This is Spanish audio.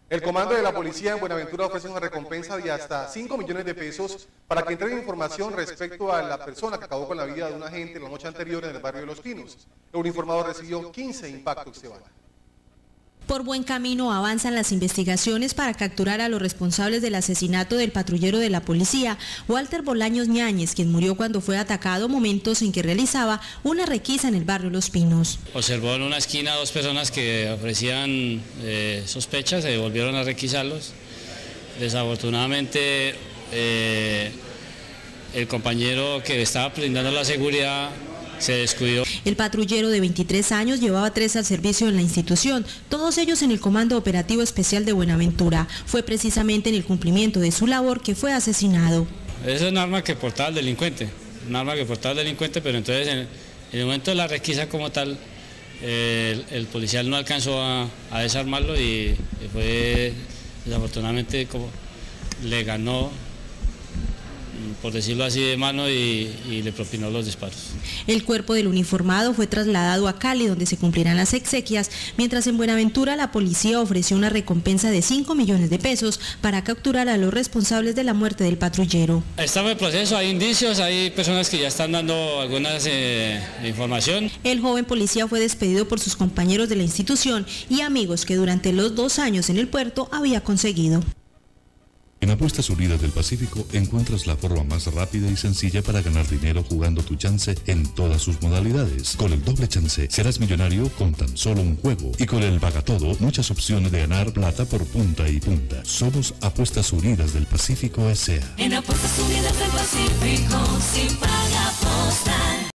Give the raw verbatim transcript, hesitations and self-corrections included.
El comando de la policía en Buenaventura ofrece una recompensa de hasta cinco millones de pesos para que entreguen información respecto a la persona que acabó con la vida de un agente la noche anterior en el barrio de Los Pinos. El uniformado recibió quince impactos de bala. Por buen camino avanzan las investigaciones para capturar a los responsables del asesinato del patrullero de la policía, Walter Bolaños Ñáñez, quien murió cuando fue atacado momentos en que realizaba una requisa en el barrio Los Pinos. Observó en una esquina dos personas que ofrecían eh, sospechas, se volvieron a requisarlos. Desafortunadamente eh, el compañero que estaba brindando la seguridad se descuidó. El patrullero de veintitrés años llevaba tres al servicio en la institución, todos ellos en el Comando Operativo Especial de Buenaventura. Fue precisamente en el cumplimiento de su labor que fue asesinado. Es un arma que portaba el delincuente, un arma que portaba el delincuente, pero entonces en el, en el momento de la requisa como tal, eh, el, el policial no alcanzó a, a desarmarlo y, y fue desafortunadamente como le ganó, por decirlo así, de mano y, y le propinó los disparos. El cuerpo del uniformado fue trasladado a Cali, donde se cumplirán las exequias, mientras en Buenaventura la policía ofreció una recompensa de cinco millones de pesos para capturar a los responsables de la muerte del patrullero. Estamos en proceso, hay indicios, hay personas que ya están dando algunas eh, información. El joven policía fue despedido por sus compañeros de la institución y amigos que durante los dos años en el puerto había conseguido. En Apuestas Unidas del Pacífico encuentras la forma más rápida y sencilla para ganar dinero jugando tu chance en todas sus modalidades. Con el doble chance serás millonario con tan solo un juego y con el Paga Todo muchas opciones de ganar plata por punta y punta. Somos Apuestas Unidas del Pacífico S A En Apuestas Unidas del Pacífico, sin paga postal.